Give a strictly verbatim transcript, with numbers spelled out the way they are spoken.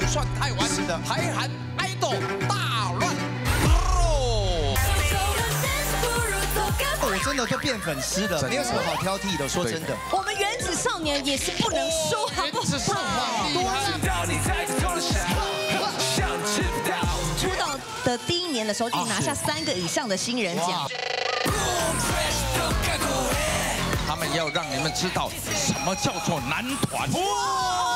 算太晚。 是的， 台韩爱豆大乱。 我真的都变粉丝了，没有什么好挑剔的。说真的， 我们原子少年也是不能输，好不好？出道的第一年的时候就拿下三个以上的新人奖。 他们要让你们知道什么叫做男团。